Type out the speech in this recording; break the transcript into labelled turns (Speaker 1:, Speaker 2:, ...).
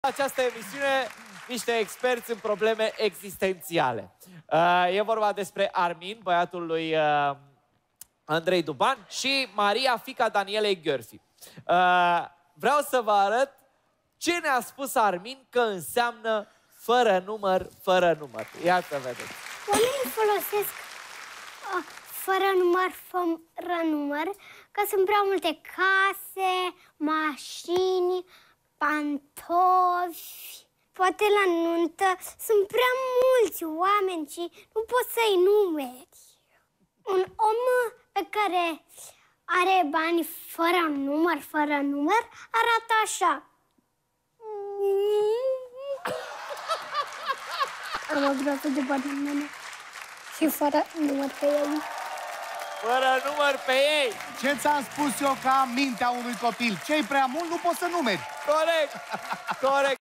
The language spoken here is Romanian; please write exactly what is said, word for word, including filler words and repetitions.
Speaker 1: Această emisiune niște experți în probleme existențiale. Uh, e vorba despre Armin, băiatul lui uh, Andrei Duban, și Maria, fiica Danielei Gheorfi. Uh, vreau să vă arăt ce ne-a spus Armin că înseamnă fără număr, fără număr. Ia să vedeți.
Speaker 2: Oamenii folosesc uh, fără număr, fără număr, că sunt prea multe case, mașini, pantofi. Poate la nuntă sunt prea mulți oameni și nu poți să-i numeri. Un om pe care are bani fără număr, fără număr, arată așa. Am o groază de bani în mână și fără număr pe ei.
Speaker 1: Fără număr pe ei!
Speaker 3: Ce ți-am spus eu ca mintea unui copil? Ce-i prea mult, nu poți să numeri.
Speaker 1: Corect! Corect!